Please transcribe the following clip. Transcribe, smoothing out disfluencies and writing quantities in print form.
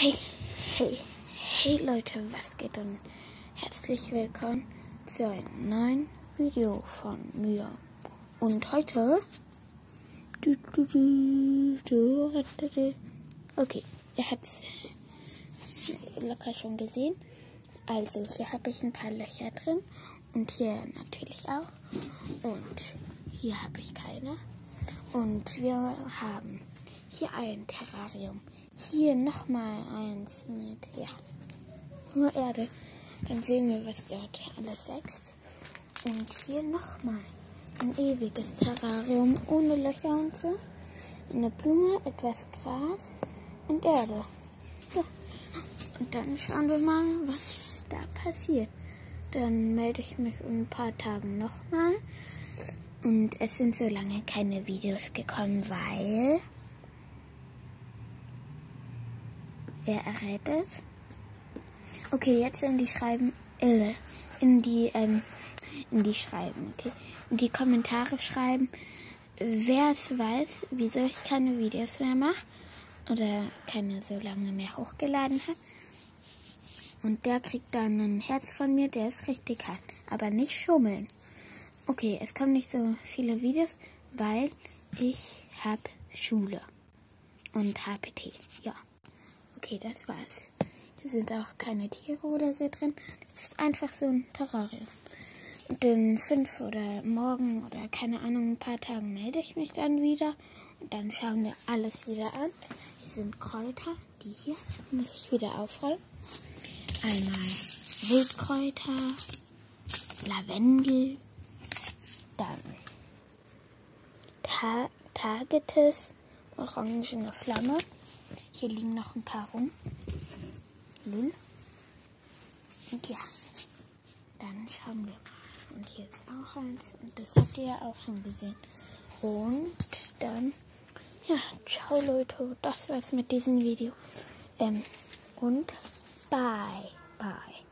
Hey, hey, hey Leute, was geht und herzlich willkommen zu einem neuen Video von mir. Und heute, okay, ihr habt es locker schon gesehen. Also hier habe ich ein paar Löcher drin und hier natürlich auch. Und hier habe ich keine. Und wir haben hier ein Terrarium. Hier nochmal eins mit, nur Erde. Dann sehen wir, was dort alles wächst. Und hier nochmal ein ewiges Terrarium ohne Löcher und so. Eine Blume, etwas Gras und Erde. Ja. Und dann schauen wir mal, was da passiert. Dann melde ich mich in ein paar Tagen nochmal. Und es sind so lange keine Videos gekommen, weil... Wer errät es? Okay, jetzt in die Schreiben, in die Schreiben, okay? In die Kommentare schreiben, wer es weiß, wieso ich keine Videos mehr mache oder keine so lange mehr hochgeladen habe. Und der kriegt dann ein Herz von mir, der ist richtig hart, aber nicht schummeln. Okay, es kommen nicht so viele Videos, weil ich habe Schule und HPT, ja. Okay, das war's. Hier sind auch keine Tiere oder so drin. Das ist einfach so ein Terrarium. Und in 5 oder morgen oder keine Ahnung, ein paar Tagen melde ich mich dann wieder. Und dann schauen wir alles wieder an. Hier sind Kräuter. Die hier muss ich wieder aufrollen. Einmal Wildkräuter, Lavendel, dann Tagetes, orangene Flamme. Hier liegen noch ein paar rum. Lül. Und ja, dann schauen wir mal. Und hier ist auch eins. Und das habt ihr ja auch schon gesehen. Und dann, ja, ciao Leute. Das war's mit diesem Video. Und bye.